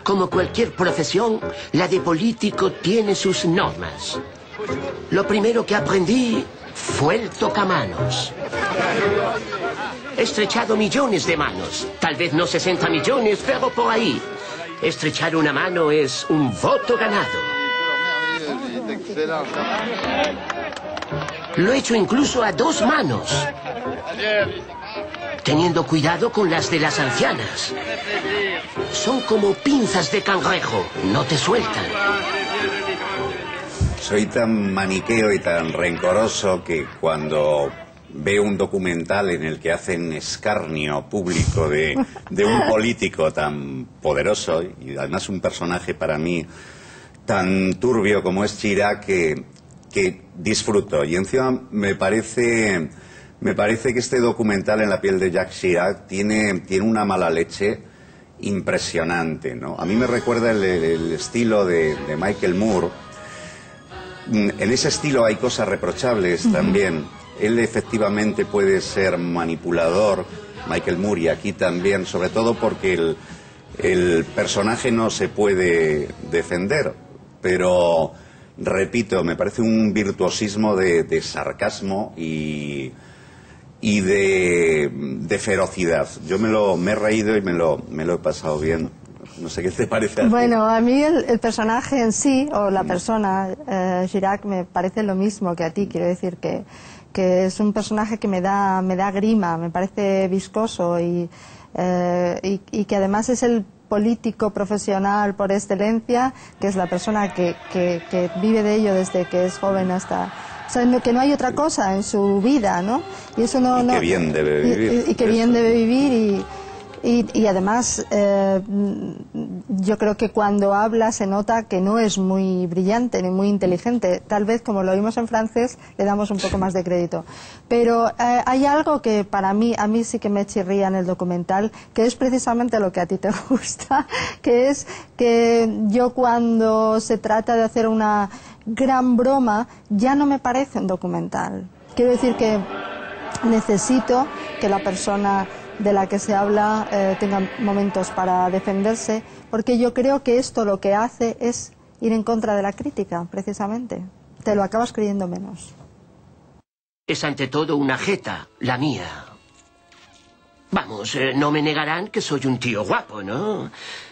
Como cualquier profesión, la de político tiene sus normas. Lo primero que aprendí fue el tocamanos. He estrechado millones de manos. Tal vez no 60 millones, pero por ahí. Estrechar una mano es un voto ganado. Lo he hecho incluso a 2 manos. Teniendo cuidado con las de las ancianas. Son como pinzas de cangrejo, no te sueltan. Soy tan maniqueo y tan rencoroso que cuando veo un documental en el que hacen escarnio público de un político tan poderoso y además un personaje para mí tan turbio como es Chirac, que disfruto. Y encima me parece que este documental, En la piel de Jacques Chirac, tiene una mala leche impresionante, ¿no? A mí me recuerda el estilo de Michael Moore. En ese estilo hay cosas reprochables también. Él efectivamente puede ser manipulador, Michael Moore, y aquí también, sobre todo porque el personaje no se puede defender. Pero, repito, me parece un virtuosismo de sarcasmo y de ferocidad. Yo me he reído y me lo he pasado bien. No sé qué te parece a ti. Bueno, a mí el personaje en sí, o la persona, Chirac, me parece lo mismo que a ti. Quiero decir que es un personaje que me da grima, me parece viscoso y que además es el político profesional por excelencia, que es la persona que vive de ello desde que es joven hasta... O sea, que no hay otra cosa en su vida, ¿no? Y eso no... que bien debe vivir. Y que bien debe vivir y además yo creo que cuando habla se nota que no es muy brillante ni muy inteligente. Tal vez, como lo oímos en francés, le damos un poco más de crédito. Pero hay algo que a mí sí que me chirría en el documental, que es precisamente lo que a ti te gusta, que es que yo, cuando se trata de hacer una gran broma, ya no me parece un documental. Quiero decir que necesito que la persona de la que se habla tenga momentos para defenderse, porque yo creo que esto lo que hace es ir en contra de la crítica, precisamente. Te lo acabas creyendo menos. Es ante todo una jeta, la mía. Vamos, no me negarán que soy un tío guapo, ¿no?